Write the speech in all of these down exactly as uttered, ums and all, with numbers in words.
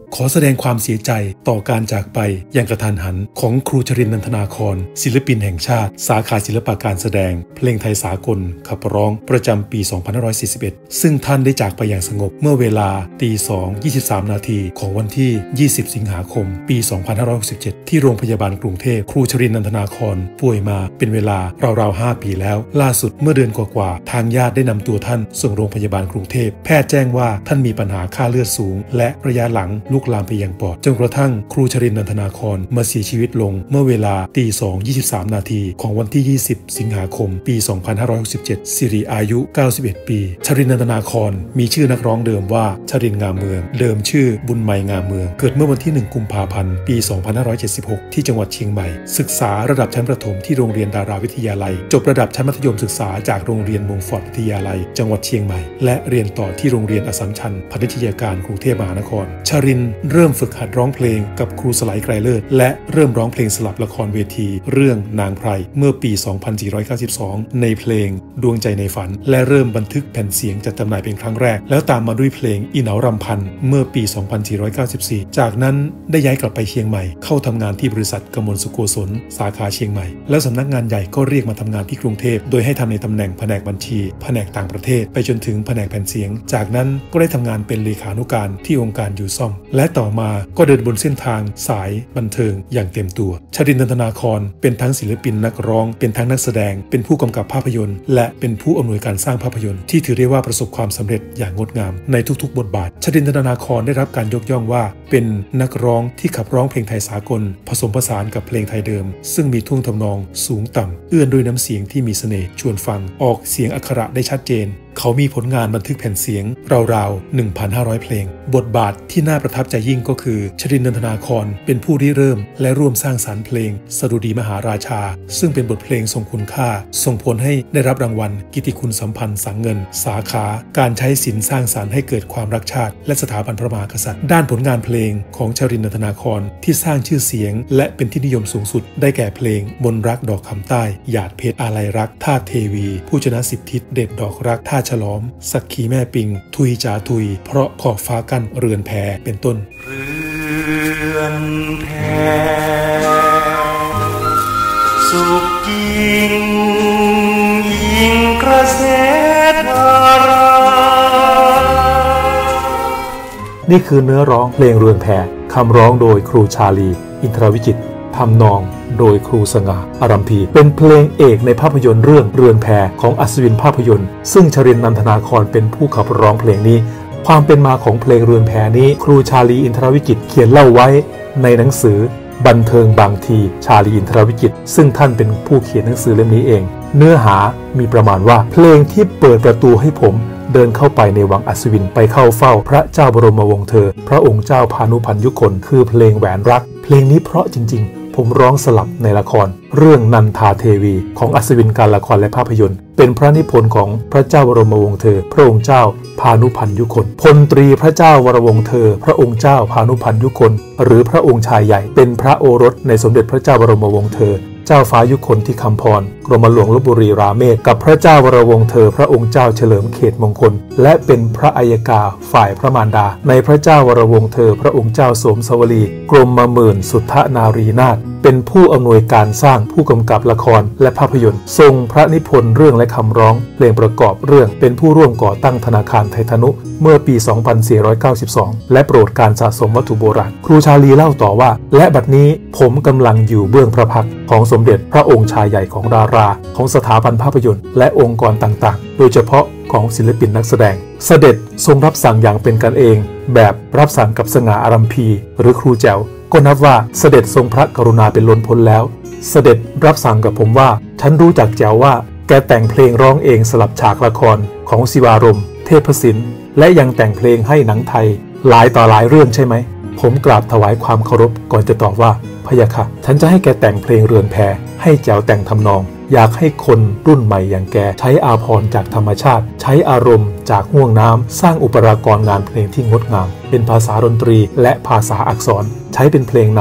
ขอแสดงความเสียใจต่อการจากไปอย่างกระทันหันของครูชรินทร์ นันทนาครศิลปินแห่งชาติสาขาศิลปะการแสดงเพลงไทยสากลขับร้องประจำปี สองพันห้าร้อยสี่สิบเอ็ด ซึ่งท่านได้จากไปอย่างสงบเมื่อเวลาตีสอง ยี่สิบสามนาทีของวันที่ ยี่สิบ สิงหาคม ปี สองพันห้าร้อยหกสิบเจ็ด ที่โรงพยาบาลกรุงเทพครูชรินทร์ นันทนาครป่วยมาเป็นเวลาราวๆห้าปีแล้วล่าสุดเมื่อเดือนกว่าๆทางญาติได้นำตัวท่านส่งโรงพยาบาลกรุงเทพแพทย์แจ้งว่าท่านมีปัญหาค่าเลือดสูงและระยะหลังลุกลามไปยังปอดจนกระทั่งครูชรินทร์ นันทนาครมาเสียชีวิตลงเมื่อเวลาตีสอง ยี่สิบสามนาทีของวันที่ ยี่สิบ สิงหาคม ปี สองพันห้าร้อยหกสิบเจ็ด สิริอายุ เก้าสิบเอ็ด ปีชรินทร์ นันทนาครมีชื่อนักร้องเดิมว่าชรินทร์งามเมืองเดิมชื่อบุญไมงามเมืองเกิดเมื่อวันที่ หนึ่ง กุมภาพันธ์ ปี สองพันห้าร้อยเจ็ดสิบหก ที่จังหวัดเชียงใหม่ศึกษาระดับชั้นประถมที่โรงเรียนดาราวิทยาลัยจบระดับชั้นมัธยมศึกษาจากโรงเรียนมงฟอร์ดวิทยาลัยจังหวัดเชียงใหม่และเรียนต่อที่โรงเรียนอัสสัมชัญพาณิชยการกรุงเทพมหานครชรินทร์เริ่มฝึกหัดร้องเพลงกับครูสไลไกรเลิศและเริ่มร้องเพลงสลับละครเวทีเรื่องนางไพรเมื่อปี สองพันสี่ร้อยเก้าสิบสอง ในเพลงดวงใจในฝันและเริ่มบันทึกแผ่นเสียงจัดจำหน่ายเป็นครั้งแรกแล้วตามมาด้วยเพลงอีเหนารำพันเมื่อปี สองพันสี่ร้อยเก้าสิบสี่ จากนั้นได้ย้ายกลับไปเชียงใหม่เข้าทำงานที่บริษัทกมลสุโกศลสาขาเชียงใหม่แล้วสำนักงานใหญ่ก็เรียกมาทำงานที่กรุงเทพโดยให้ทำในตำแหน่งแผนกบัญชีแผนกต่างประเทศไปจนถึงแผนกแผ่นเสียงจากนั้นก็ได้ทำงานเป็นเลขานุการที่องค์การยูซ่อมและต่อมาก็เดินบนเส้นทางสายบันเทิงอย่างเต็มตัวชรินทร์ นันทนาครเป็นทั้งศิลปินนักร้องเป็นทั้งนักแสดงเป็นผู้กำกับภาพยนตร์และเป็นผู้อำนวยการสร้างภาพยนตร์ที่ถือได้ว่าประสบความสำเร็จอย่างงดงามในทุกๆบทบาทชรินทร์ นันทนาครได้รับการยกย่องว่าเป็นนักร้องที่ขับร้องเพลงไทยสากลผสมผสานกับเพลงไทยเดิมซึ่งมีท่วงทำนองสูงต่ำเอื้อนด้วยน้ำเสียงที่มีเสน่ห์ชวนฟังออกเสียงอักขระได้ชัดเจนเขามีผลงานบันทึกแผ่นเสียงราวๆ หนึ่งพันห้าร้อย เพลงบทบาทที่น่าประทับใจยิ่งก็คือชรินทร์ นันทนาครเป็นผู้ริเริ่มและร่วมสร้างสรรค์เพลงสดุดีมหาราชาซึ่งเป็นบทเพลงทรงคุณค่าส่งผลให้ได้รับรางวัลกิตติคุณสัมพันธ์สังเงินสาขาการใช้ศิลป์สร้างสรรค์ให้เกิดความรักชาติและสถาบันพระมหากษัตริย์ด้านผลงานเพลงของชรินทร์ นันทนาครที่สร้างชื่อเสียงและเป็นที่นิยมสูงสุดได้แก่เพลงมนรักดอกคำใต้หยาดเพชรอาลัยรักท่าเทวีผู้ชนะสิบทิศเด็ดดอกรักท่าฉลอมสักขีแม่ปิงทุยจ่าทุยเพราะขอบฟ้ากั้นเรือนแพเป็นต้นเรือนแพสุขจริงยิงกระแสธารานี่คือเนื้อร้องเพลงเรือนแพคำร้องโดยครูชาลีอินทรวิจิตรทำนองโดยครูสง่าอารัมพีเป็นเพลงเอกในภาพยนตร์เรื่องเรือนแพของอัศวินภาพยนตร์ซึ่งชรินทร์ นันทนาครเป็นผู้ขับร้องเพลงนี้ความเป็นมาของเพลงเรือนแพนี้ครูชาลีอินทรวิจิตรเขียนเล่าไว้ในหนังสือบันเทิงบางทีชาลีอินทรวิจิตรซึ่งท่านเป็นผู้เขียนหนังสือเล่มนี้เองเนื้อหามีประมาณว่าเพลงที่เปิดประตูให้ผมเดินเข้าไปในวังอัศวินไปเข้าเฝ้าพระเจ้าบรมวงศ์เธอพระองค์เจ้าพานุพันยุคนคือเพลงแหวนรักเพลงนี้เพราะจริงๆผมร้องสลับในละครเรื่องนันทาเทวีของอัศวินการละครและภาพยนตร์เป็นพระนิพนธ์ของพระเจ้าบรมวงศ์เธอพระองค์เจ้าพานุพันยุคนพลตรีพระเจ้าวรวงศ์เธอพระองค์เจ้าพานุพันยุคนหรือพระองค์ชายใหญ่เป็นพระโอรสในสมเด็จพระเจ้าบรมวงศ์เธอเจ้าฟ้ายุคนที่คำพรกรมหลวงลพบุรีราเมศกับพระเจ้าวรวงศ์เธอพระองค์เจ้าเฉลิมเขตมงคลและเป็นพระอัยกาฝ่ายพระมารดาในพระเจ้าวรวงศ์เธอพระองค์เจ้าโสมสวลีกรมมาหมื่นสุทธนารีนาถเป็นผู้อำนวยการสร้างผู้กำกับละครและภาพยนตร์ทรงพระนิพนธ์เรื่องและคำร้องเพลงประกอบเรื่องเป็นผู้ร่วมก่อตั้งธนาคารไทยธนุเมื่อปี สองพันสี่ร้อยเก้าสิบสอง และโปรดการสะสมวัตถุโบราณครูชาลีเล่าต่อว่าและบัดนี้ผมกำลังอยู่เบื้องพระพักตร์ของสมเด็จพระองค์ชายใหญ่ของดาราของสถาบันภาพยนตร์และองค์กรต่างๆโดยเฉพาะของศิลปินนักแสดงเสด็จทรงรับสั่งอย่างเป็นกันเองแบบรับสั่งกับสง่าอารัมพีหรือครูแจ๋วก็นับว่าเสด็จทรงพระกรุณาเป็นล้นพ้นแล้วเสด็จรับสั่งกับผมว่าฉันรู้จักแจ๋วว่าแกแต่งเพลงร้องเองสลับฉากละครของศิวารมณ์เทพศิลป์และยังแต่งเพลงให้หนังไทยหลายต่อหลายเรื่องใช่ไหมผมกราบถวายความเคารพก่อนจะตอบว่าพะยะค่ะฉันจะให้แกแต่งเพลงเรือนแพให้แจ๋วแต่งทำนองอยากให้คนรุ่นใหม่อย่างแกใช้อาภรณ์จากธรรมชาติใช้อารมณ์จากห่วงน้ำสร้างอุปรากรงานเพลงที่งดงามเป็นภาษาดนตรีและภาษาอักษรใช้เป็นเพลงนำ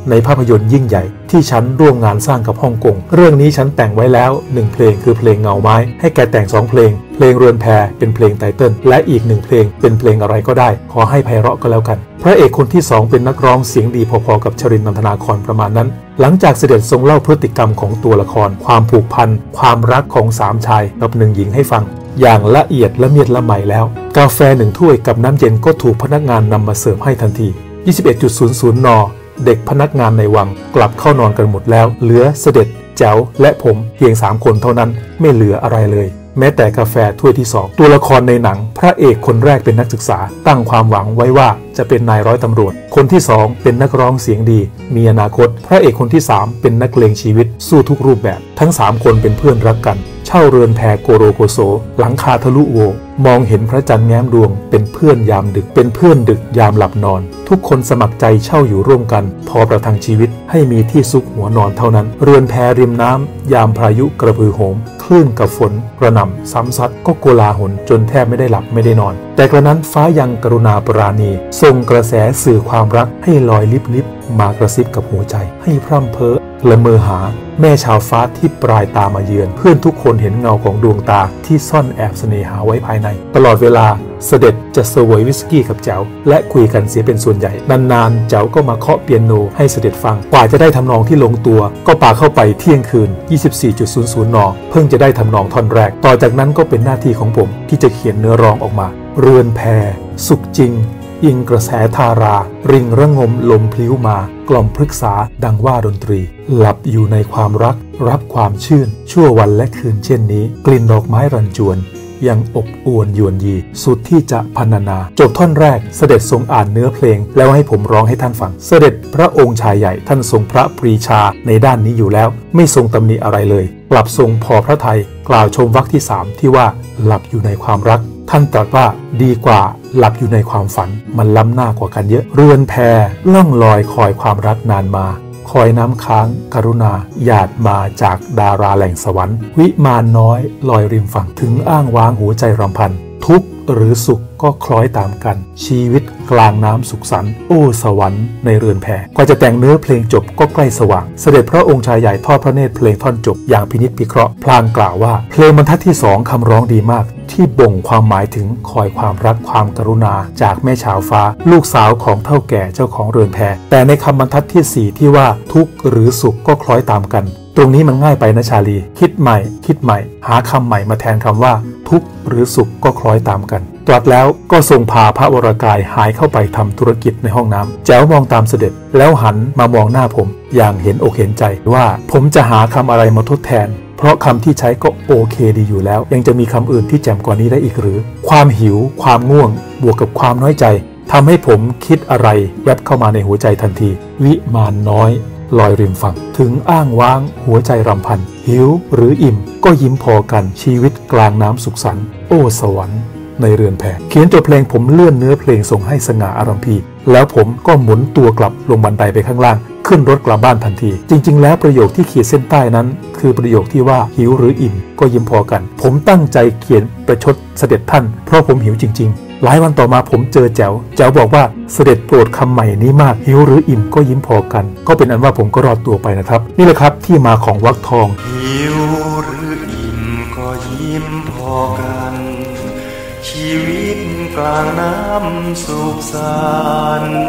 ในภาพยนตร์ยิ่งใหญ่ที่ฉันร่วมงานสร้างกับฮ่องกงเรื่องนี้ฉันแต่งไว้แล้วหนึ่งเพลงคือเพลงเงาไม้ให้แกแต่งสองเพลงเพลงเรือนแพเป็นเพลงไตเติ้ลและอีกหนึ่งเพลงเป็นเพลงอะไรก็ได้ขอให้ไพเราะก็แล้วกันพระเอกคนที่สองเป็นนักร้องเสียงดีพอๆกับชรินทร์ นันทนาครประมาณนั้นหลังจากเสด็จทรงเล่าพฤติกรรมของตัวละครความผูกพันความรักของสามชายกับหนึ่งหญิงให้ฟังอย่างละเอียดละเมียดละไมแล้วกาแฟหนึ่งถ้วยกับน้ำเย็นก็ถูกพนักงานนำมาเสิร์ฟให้ทันที ยี่สิบเอ็ดศูนย์ศูนย์ น.เด็กพนักงานในวังกลับเข้านอนกันหมดแล้วเหลือเสด็จแจ๋วและผมเพียงสามคนเท่านั้นไม่เหลืออะไรเลยแม้แต่กาแฟถ้วยที่สองตัวละครในหนังพระเอกคนแรกเป็นนักศึกษาตั้งความหวังไว้ว่าจะเป็นนายร้อยตำรวจคนที่สองเป็นนักร้องเสียงดีมีอนาคตพระเอกคนที่สามเป็นนักเลงชีวิตสู้ทุกรูปแบบทั้งสามคนเป็นเพื่อนรักกันเช่าเรือนแพโกโรโกโซหลังคาทะลุโวมองเห็นพระจันทร์แง้มดวงเป็นเพื่อนยามดึกเป็นเพื่อนดึกยามหลับนอนทุกคนสมัครใจเช่าอยู่ร่วมกันพอประทังชีวิตให้มีที่ซุกหัวนอนเท่านั้นเรือนแพริมน้ำยามพายุกระพือโหมคลื่นกับฝนกระหน่ำซ้ำซัดก็โกลาหลจนแทบไม่ได้หลับไม่ได้นอนแต่กระนั้นฟ้ายังกรุณาปราณีทรงกระแสสื่อความรักให้ลอยลิบลิบมากระซิบกับหัวใจให้พร่ำเพ้อละเมอหาแม่ชาวฟ้าที่ปลายตามาเยือนเพื่อนทุกคนเห็นเงาของดวงตาที่ซ่อนแอบเสน่หาไว้ภายในตลอดเวลาเสด็จจะเสวยวิสกี้กับแจ๋วและคุยกันเสียเป็นส่วนใหญ่นานๆแจ๋วก็มาเคาะเปียโนให้เสด็จฟังกว่าจะได้ทำนองที่ลงตัวก็ป่าเข้าไปเที่ยงคืน ยี่สิบสี่ศูนย์ศูนย์ น.เพิ่งจะได้ทำนองท่อนแรกต่อจากนั้นก็เป็นหน้าที่ของผมที่จะเขียนเนื้อร้องออกมาเรือนแพสุขจริงอิงกระแสทาราริงระงมลมพลิ้วมากล่อมพฤกษาดังว่าดนตรีหลับอยู่ในความรักรับความชื่นชั่ววันและคืนเช่นนี้กลิ่นดอกไม้รันจวนยังอบอวนยวนยีสุดที่จะพรรณนาจบท่อนแรกเสด็จทรงอ่านเนื้อเพลงแล้วให้ผมร้องให้ท่านฟังเสด็จพระองค์ชายใหญ่ท่านทรงพระปรีชาในด้านนี้อยู่แล้วไม่ทรงตำหนิอะไรเลยกลับทรงพอพระทัยกล่าวชมวรรคที่สามที่ว่าหลับอยู่ในความรักท่านตรัสว่าดีกว่าหลับอยู่ในความฝันมันล้ำหน้ากว่ากันเยอะเรือนแพล่องลอยคอยความรักนานมาคอยน้ำค้างกรุณาหยาดมาจากดาราแหล่งสวรรค์วิมานน้อยลอยริมฝั่งถึงอ้างว้างหัวใจรำพันทุกข์หรือสุขก็คล้อยตามกันชีวิตกลางน้ำสุขสันต์โอ้สวรรค์ในเรือนแพกว่าจะแต่งเนื้อเพลงจบก็ใกล้สว่างเสด็จพระองค์ชายใหญ่ทอดพระเนตรเพลงท่อนจบอย่างพินิจพิเคราะห์พลางกล่าวว่าเพลงบรรทัดที่สองคำร้องดีมากที่บ่งความหมายถึงคอยความรักความกรุณาจากแม่ชาวฟ้าลูกสาวของเฒ่าแก่เจ้าของเรือนแพแต่ในคำบรรทัดที่สี่ที่ว่าทุกข์หรือสุขก็คล้อยตามกันตรงนี้มันง่ายไปนะชาลีคิดใหม่คิดใหม่หาคำใหม่มาแทนคำว่าทุกข์หรือสุขก็คล้อยตามกันตรัสแล้วก็ทรงพาพระวรกายหายเข้าไปทำธุรกิจในห้องน้ำแจ๋วมองตามเสด็จแล้วหันมามองหน้าผมอย่างเห็นอกเห็นใจว่าผมจะหาคำอะไรมาทดแทนเพราะคำที่ใช้ก็โอเคดีอยู่แล้วยังจะมีคำอื่นที่แจ่มกว่านี้ได้อีกหรือความหิวความง่วงบวกกับความน้อยใจทำให้ผมคิดอะไรแวบเข้ามาในหัวใจทันทีวิมานน้อยลอยริมฝั่งถึงอ้างว้างหัวใจรำพันหิวหรืออิ่มก็ยิ้มพอกันชีวิตกลางน้ำสุขสันต์โอ้สวรรค์ในเรือนแพเขียนจบเพลงผมเลื่อนเนื้อเพลงส่งให้สง่าอารัมพีแล้วผมก็หมุนตัวกลับลงบันไดไปข้างล่างขึ้นรถกลับบ้านทันทีจริงๆแล้วประโยคที่ขีดเส้นใต้นั้นคือประโยคที่ว่าหิวหรืออิ่มก็ยิ้มพอกันผมตั้งใจเขียนประชดเสด็จท่านเพราะผมหิวจริงๆหลายวันต่อมาผมเจอแจ๋วแจ๋วบอกว่าเสด็จโปรดคำใหม่นี้มากหิวหรืออิ่มก็ยิ้มพอกันก็เป็นอันว่าผมก็รอดตัวไปนะครับนี่แหละครับที่มาของวรรคทองหิวหรืออิ่มก็ยิ้มพอกันชีวิตกลางน้ำสุขสันต์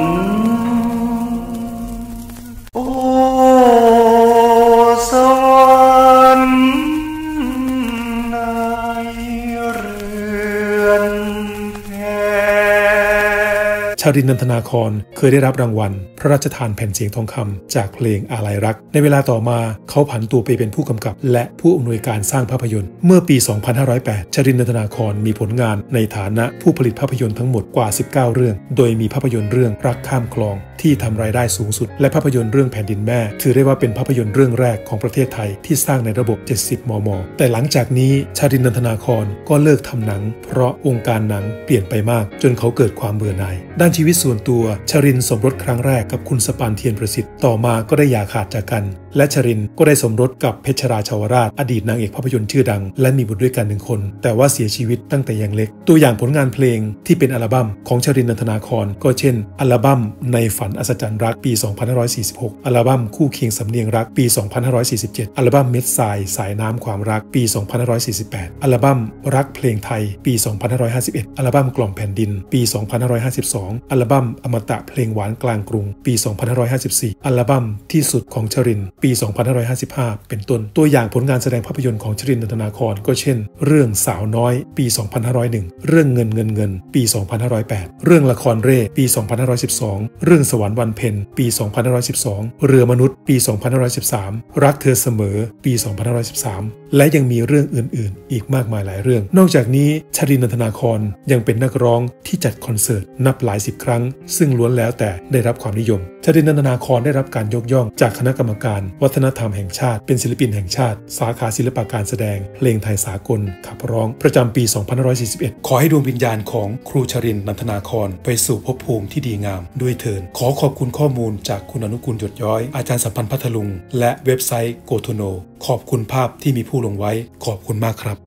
โอ้สวรรค์ในเรือนแพชารินทร์ นันทนาครเคยได้รับรางวัลพระราชทานแผ่นเสียงทองคำจากเพลงอาลัยรักในเวลาต่อมาเขาผันตัวไปเป็นผู้กำกับและผู้อำนวยการสร้างภาพยนตร์เมื่อปี สองพันห้าร้อยแปด ชารินทร์ นันทนาครมีผลงานในฐานะผู้ผลิตภาพยนตร์ทั้งหมดกว่าสิบเก้าเรื่องโดยมีภาพยนตร์เรื่องรักข้ามคลองที่ทำรายได้สูงสุดและภาพยนตร์เรื่องแผ่นดินแม่ถือได้ว่าเป็นภาพยนตร์เรื่องแรกของประเทศไทยที่สร้างในระบบ เจ็ดสิบ มม.แต่หลังจากนี้ชารินทร์ นันทนาครก็เลิกทำหนังเพราะวงการหนังเปลี่ยนไปมากจนเขาเกิดความเบื่อหน่ายด้านชีวิตส่วนตัวชารินทร์สมรสครั้งแรกกับคุณสปานเทียนประสิทธิ์ต่อมาก็ได้หย่าขาดจากกันและชรินทร์ก็ได้สมรสกับเพชรราชาวราชอดีตนางเอกภาพยนตร์ชื่อดังและมีบุตรด้วยกันหนึ่งคนแต่ว่าเสียชีวิตตั้งแต่ยังเล็กตัวอย่างผลงานเพลงที่เป็นอัลบั้มของชรินทร์ นันทนาครก็เช่นอัลบั้มในฝันอัศจรรย์รักปีสองพันห้าร้อยสี่สิบหกอัลบั้มคู่เคียงสำเนียงรักปีสองพันห้าร้อยสี่สิบเจ็ดอัลบั้มเม็ดทรายสายน้ำความรักปีสองพันห้าร้อยสี่สิบแปดอัลบั้มรักเพลงไทยปีสองพันห้าร้อยห้าสิบเอ็ดอัลบั้มกล่อมแผ่นดินปีสองพันห้าร้อยห้าสิบสองอัลบั้มอมตะเพลงหวานกลางกรุงปีสองพันห้าร้อยห้าสิบสี่อัลบั้มที่สุดของชรินทร์ปีสองพันห้าร้อยห้าสิบห้าเป็นต้นตัวอย่างผลงานแสดงภาพยนตร์ของชรินทร์ นันทนาครก็เช่นเรื่องสาวน้อยปีสองพันห้าร้อยเอ็ดเรื่องเงินเงินเงินปีสองพันห้าร้อยแปดเรื่องละครเร่ปีสองพันห้าร้อยสิบสองเรื่องสวรรค์วันเพ็ญปีสองพันห้าร้อยสิบสองเรือมนุษย์ปีสองพันห้าร้อยสิบสามรักเธอเสมอปีสองพันห้าร้อยสิบสามและยังมีเรื่องอื่นๆอีกมากมายหลายเรื่องนอกจากนี้ชรินทร์ นันทนาครยังเป็นนักร้องที่จัดคอนเสิร์ตนับหลายสิบครั้งซึ่งล้วนแล้วแต่ได้รับความนิยมชรินทร์ นันทนาครได้รับการยกย่องจากคณะกรรมการวัฒนธรรมแห่งชาติเป็นศิลปินแห่งชาติสาขาศิลปะการแสดงเพลงไทยสากลขับร้องประจำปีสองพันห้าร้อยสี่สิบเอ็ดขอให้ดวงวิญญาณของครูชรินทร์ นันทนาครไปสู่ภพภูมิที่ดีงามด้วยเถิดขอขอบคุณข้อมูลจากคุณอนุกูลหยดย้อยอาจารย์สัมพันธ์พัทลุงและเว็บไซต์ โกโทโน ขอบคุณภาพที่มีผู้ลงไว้ขอบคุณมากครับ